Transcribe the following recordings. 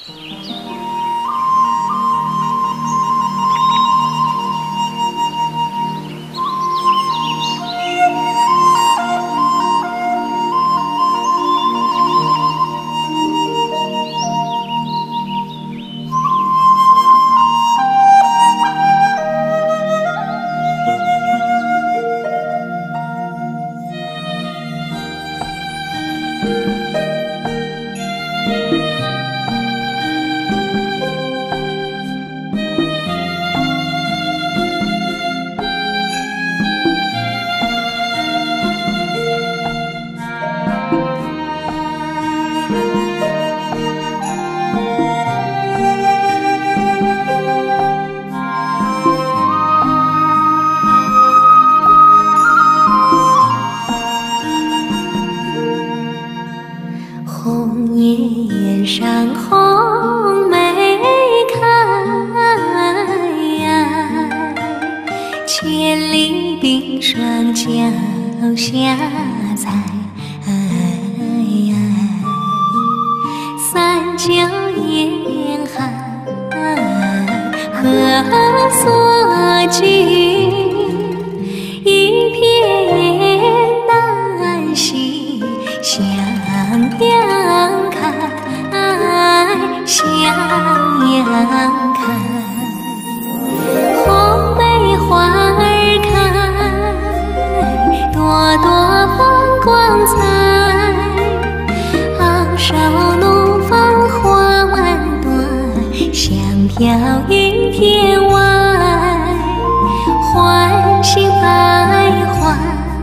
红叶上红梅开呀，千里冰霜脚下踩。三角严寒何所居？一片丹心向阳开，向阳开。红梅花儿开，朵朵放光彩。昂首怒放花万朵，香飘于天外。欢喜百花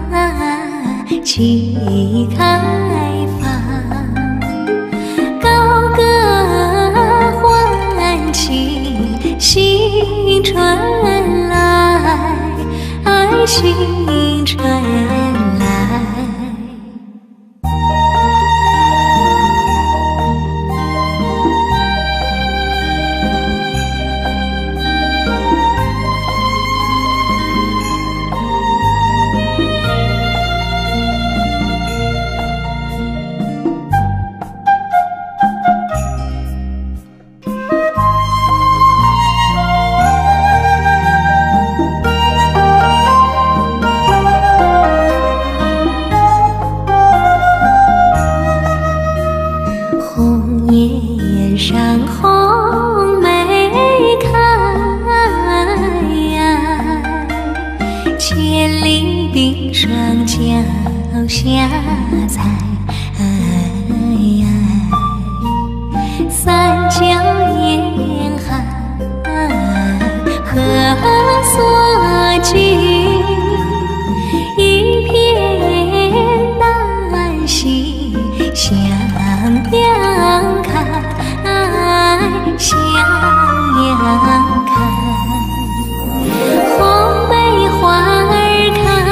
齐开放，高歌欢庆新春来，新春来。红叶上红梅开呀，千里冰霜脚下踩。三角严寒何所居？一片丹心向阳开，向阳开。红梅花儿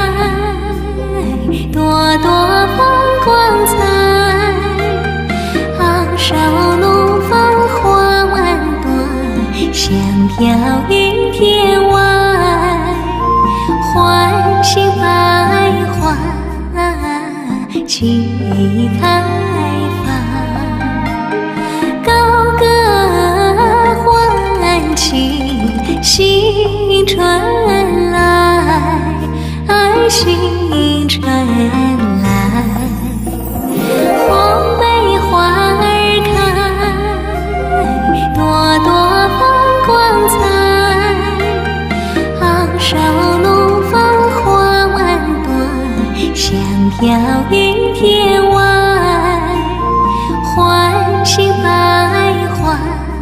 开，朵朵放光彩。昂首怒放花万朵，香飘于天外。欢喜百花齐开放，高歌欢庆新春来，新春来。红梅花儿开，朵朵放光彩。昂首怒放花万朵，香飘于天外。欢喜百花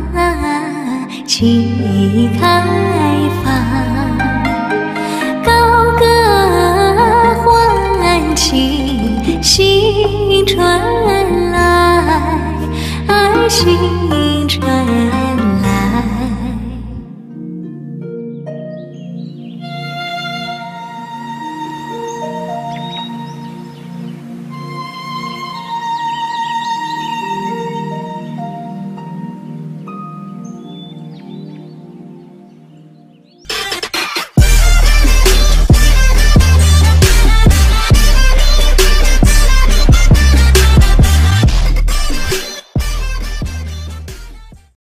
齐开放，高歌欢庆新春来，新春来。